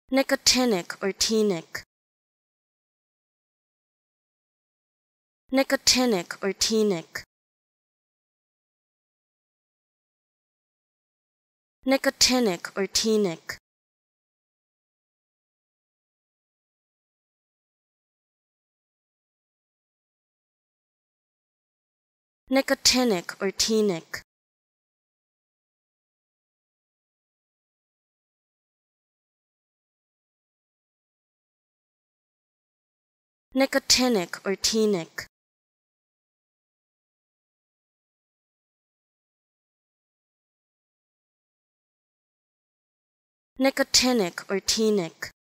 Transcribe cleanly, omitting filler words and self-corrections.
nicotinic or tenic, nicotinic or tenic, nicotinic or tenic, nicotinic or tenic, nicotinic or tenic, nicotinic or tenic,